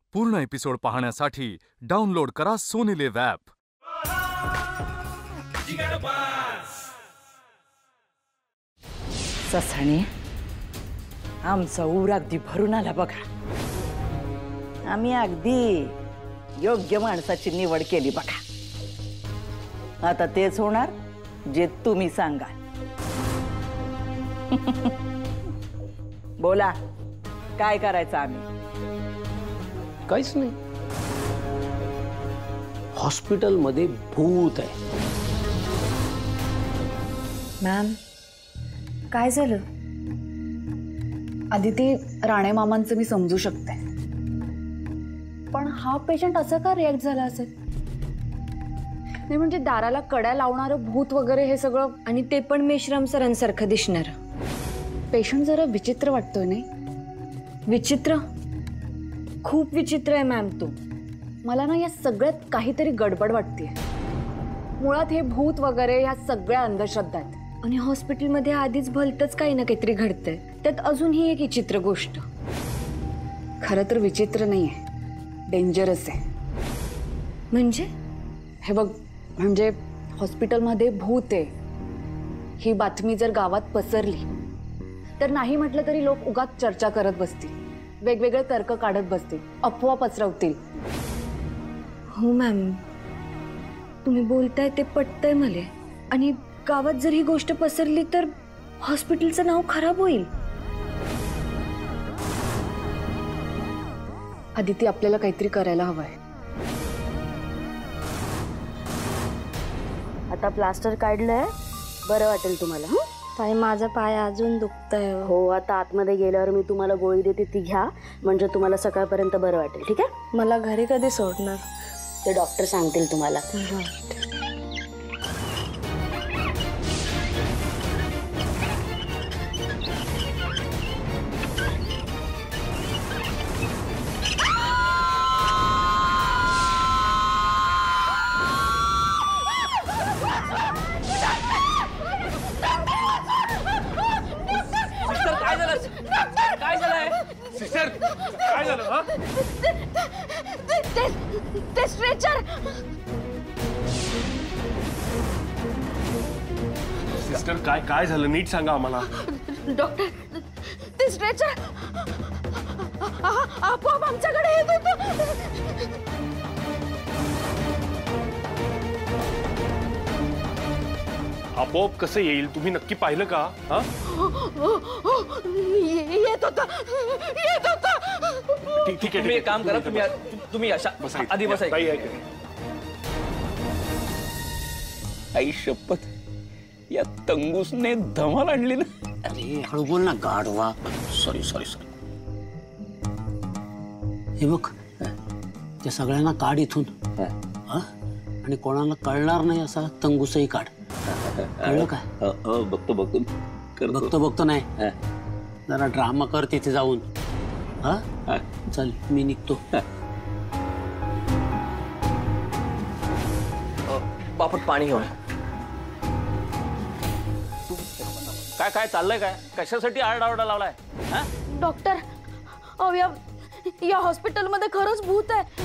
पूर्ण एपिसोड पाहण्यासाठी डाउनलोड करा SonyLIV ॲप। ससाणे आमचा ऊर अगदी भरून आला बघा। आम्ही अगदी योग्य माणसाची निवड केली बघा। आता तेच होणार जे तुम्ही सांगाल। बोला काय करायचं आम्ही? काहीच नाही। हॉस्पिटल मध्ये भूत आहे। मॅम काय झालं? आदिती राणे मामांचं मी समजू शकते, पण हा पेशंट असं का रिॲक्ट झाला असेल? नाही म्हणजे दाराला कड्या लावणारं भूत वगैरे हे सगळं, आणि ते पण मेश्राम सरांसारखं दिसणार। पेशंट जरा विचित्र वाटतोय नाही? विचित्र? खूप विचित्र आहे मॅम तो। मला ना या सगळ्यात काहीतरी गडबड वाटते। मुळात हे भूत वगैरे ह्या सगळ्या अंधश्रद्धा आहेत, आणि हॉस्पिटलमध्ये आधीच भलतंच काही ना काहीतरी घडतंय, त्यात अजून ही एक विचित्र गोष्ट। खरं तर विचित्र नाहीये, डेंजरस आहे। म्हणजे? हे बघ, म्हणजे हॉस्पिटलमध्ये भूत आहे ही बातमी जर गावात पसरली तर नाही म्हटलं तरी लोक उगाच चर्चा करत बसतील, वेगवेगळे तर्क काढत बसतील, अफवा पसरवतील। हो मॅम, तुम्ही बोलताय ते पटतंय मला, आणि गावात जर ही गोष्ट पसरली तर हॉस्पिटलचं नाव खराब होईल। आदिती आपल्याला काहीतरी करायला हवंय। आता प्लास्टर काढलंय, बरं वाटेल तुम्हाला। ताई माझा पाय अजून दुखतोय। हो, आता आतमध्ये गेल्यावर मी तुम्हाला गोळी देते, ती घ्या, म्हणजे तुम्हाला सकाळपर्यंत बरं वाटेल। ठीक आहे? मला घरी कधी सोडणार? ते डॉक्टर सांगतील तुम्हाला। सिस्टर काय झालं? हा ते स्ट्रेचर। सिस्टर काय झालं नीट सांगा आम्हाला। डॉक्टर ते स्ट्रेचर आपोआप आमच्याकडे येत होतं। आपोआप कसं येईल? तुम्ही नक्की पाहिलं का? हा येत होता। ठीक आहे, तुम्ही एक काम करा, तुम्ही अशा आधी बसा। आई शपथ, या तंगूसने धमाल आणली ना। अरे हळू बोल ना गाढवा। सॉरी। हे बघ, त्या सगळ्यांना काढ इथून, आणि कोणाला कळणार नाही असा तंगूसही काढ। कळलं काय? बघतो नाही, जरा ड्रामा कर तिथे जाऊन। हा चल, मी निघतो। बापट पाणी घेऊन। काय चाललंय? काय कशासाठी आरडाओरडा लावलाय? डॉक्टर, या हॉस्पिटलमध्ये खरंच भूत आहे।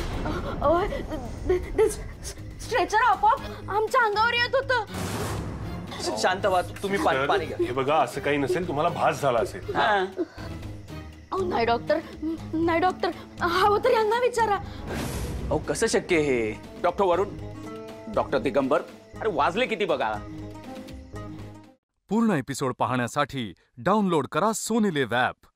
स्ट्रेचर आपोआप आमच्या अंगावर येत होतं। शांत व्हा, तुम्ही पाणी घ्या। हे बघा, असं काही नसेल, तुम्हाला भास झाला असेल। नाही डॉक्टर, हवं तर यांना विचारा। अहो कसं शक्य हे? डॉक्टर वरुण, डॉक्टर दिगंबर, अरे वाजले किती बघा। पूर्ण एपिसोड पाहण्यासाठी डाउनलोड करा SonyLIV ॲप।